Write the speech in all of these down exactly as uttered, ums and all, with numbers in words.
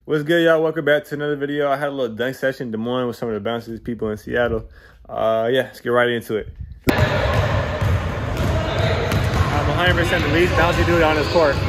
What's good, y'all? Welcome back to another video. I had a little dunk session in Des Moines with some of the bouncers people in Seattle. Uh, yeah, let's get right into it. I'm one hundred percent the least bouncy dude on this court.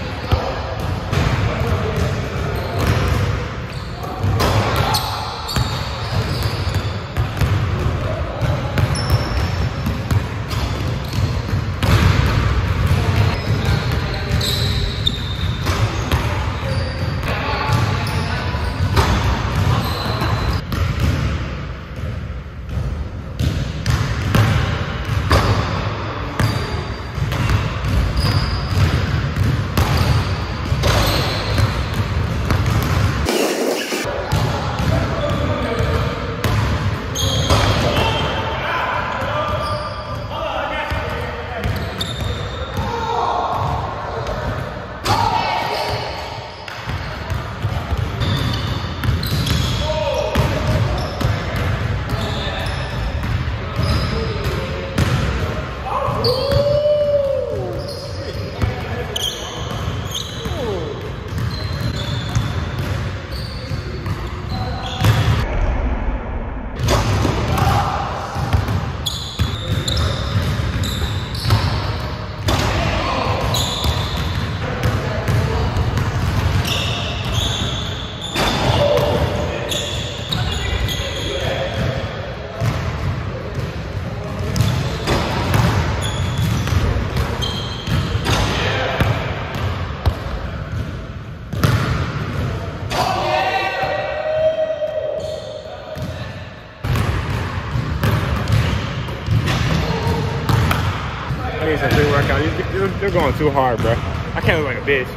I need some pre-workout. You're, you're going too hard, bro. I can't look like a bitch.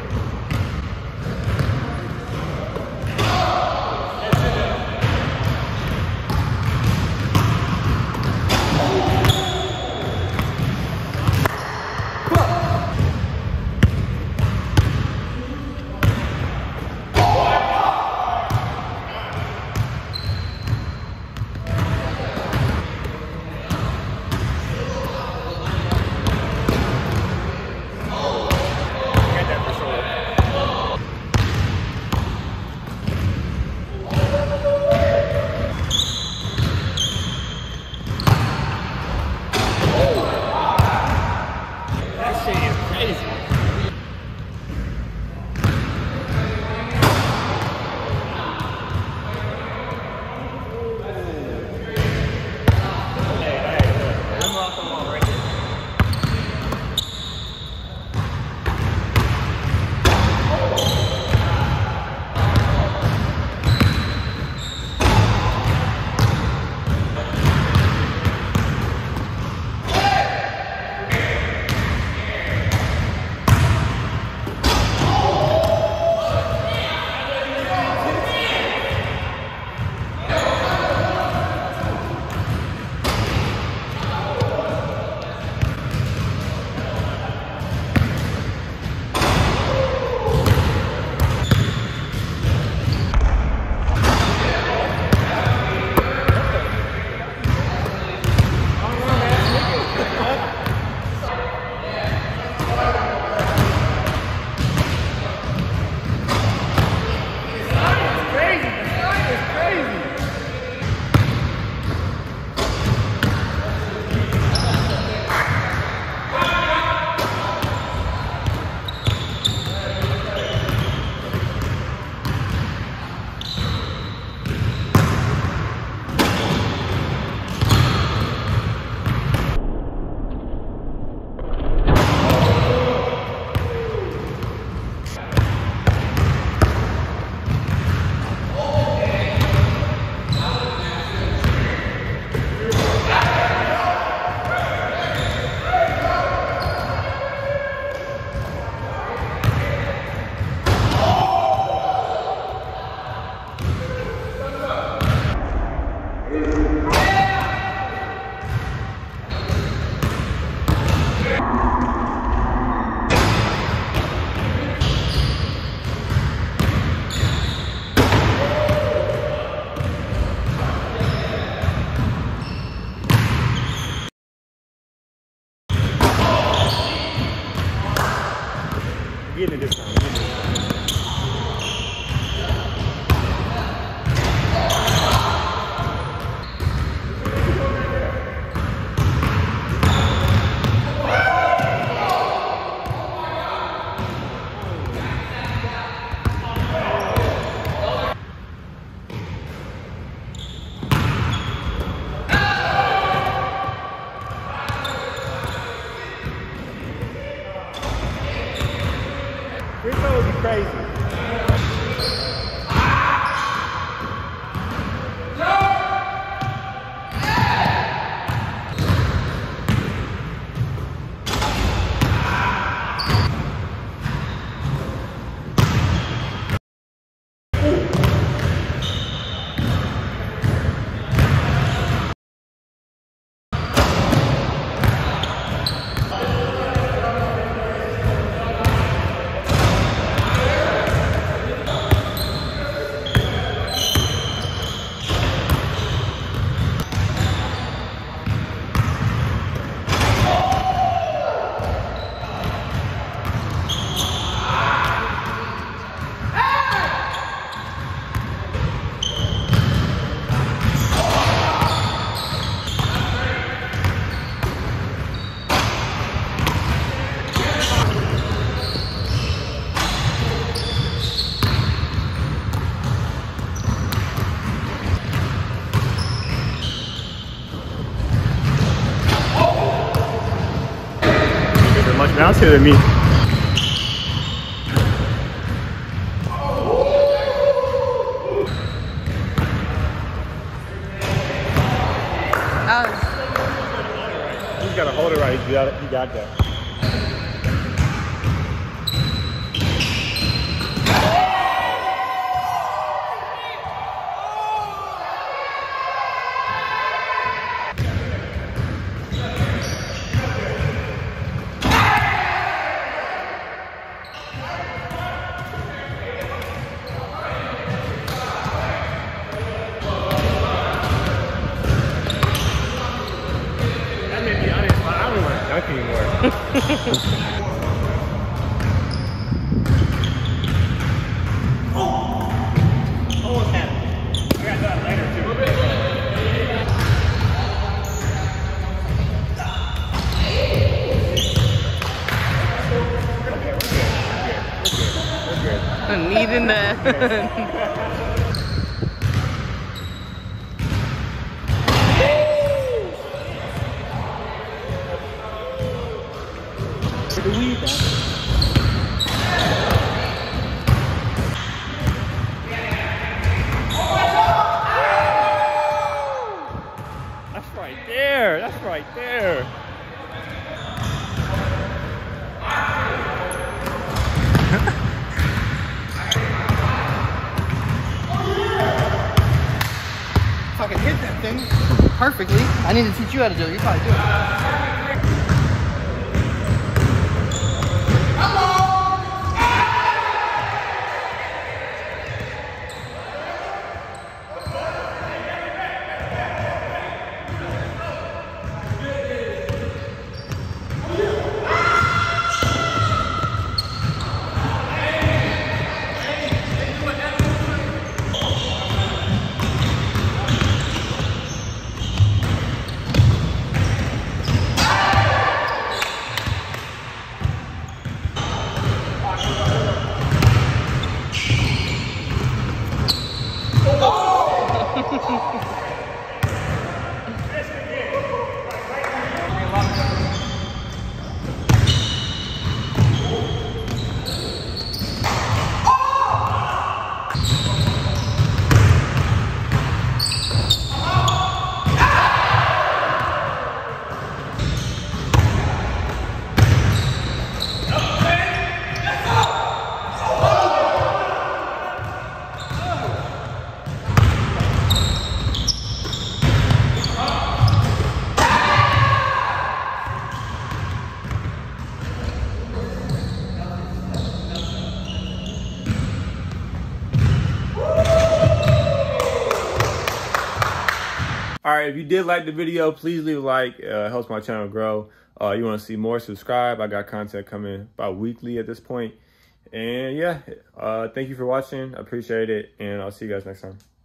bounce here than me. Oh. You gotta hold it right. You got it. You got that. Anymore. Oh! Almost had it. I got that later too. I'm needing that. The weed back. That's right there. That's right there. If I could hit that thing perfectly, I need to teach you how to do it. You probably do it. All right, if you did like the video, please leave a like. Uh, it helps my channel grow. Uh, you want to see more, subscribe. I got content coming about weekly at this point. And yeah, uh, thank you for watching. I appreciate it. And I'll see you guys next time.